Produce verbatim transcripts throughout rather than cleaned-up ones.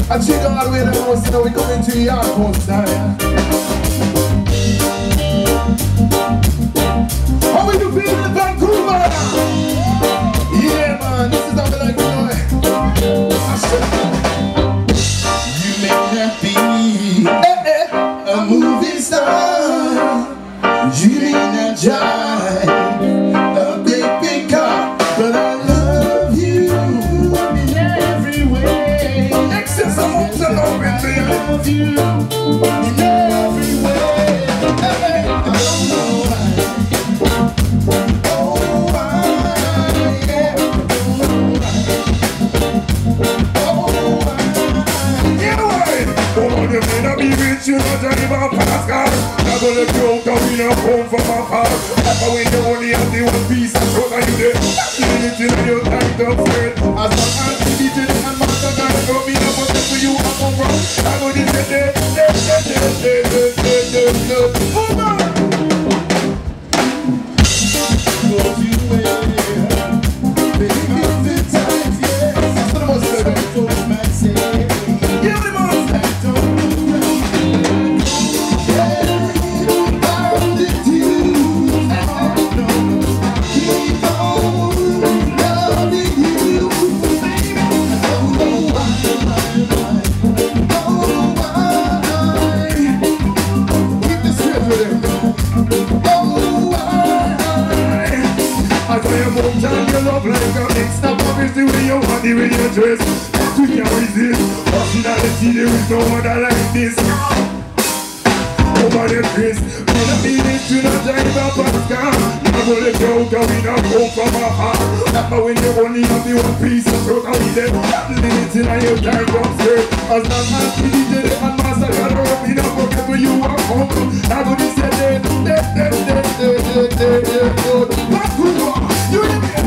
And she go all the way to the house, you know we come into your house style. How are you feeling in Vancouver? Yeah man, this is how we like to know it. You may not be eh, eh, a movie star. You may not drive a big, big car, but I love you in every way. Excess amounts of love in me. I love you in every way. Hey, I don't know why. Oh, why? Yeah, I don't know why. Oh, why? Yeah, why? Oh, you may not be rich, you know, Johnny Bob Pascal. I'm gonna go out in a home for my car. But when you only have the one piece of road and you there, you need to know your tight up skirt. As long as you need to and master God, throw me up on for you, I'm on wrong. I'm gonna say, eh, eh, eh, eh, eh, eh, eh, eh, hold on. Go to where, baby, the times, yes. That's what I was saying. Folks might say, give me more. The radio dress, we can't resist. Personality, there is no other like this. Over the Chris, we don't need it to not drive a Pascal. I'm gonna go, go in a home from my heart. But when you only have the one piece of throat, I'll be there. Limit in your time up straight. As long as we D J and master got her up in a pocket when you are home. I'm gonna say, dead, dead, dead, dead, dead, dead, dead, dead, dead. Vancouver, you in there?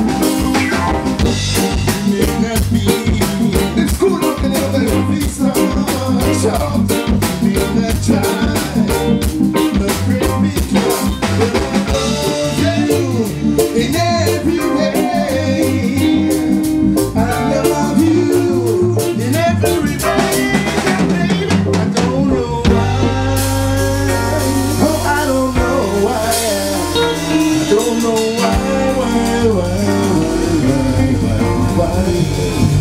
It's cool looking at the visa. Shout, be on that time. The great big one. But I love you in every way. I love you in every way. Baby, I don't know why. Oh, I don't know why. I don't know why, why, why, why, why, why, why.